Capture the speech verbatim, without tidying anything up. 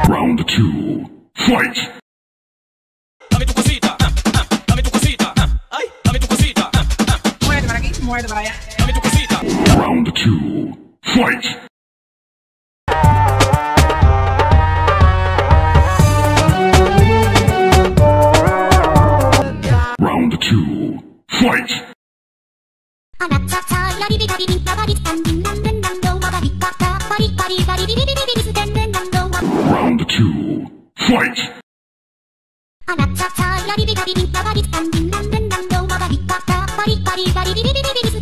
Round two, fight! Amitokosita, amitokosita, ay, amitokosita. Muévete para aquí, muévete para allá. Amitokosita. Round two, fight! Round two, fight! Round two, fight! Round two, fight!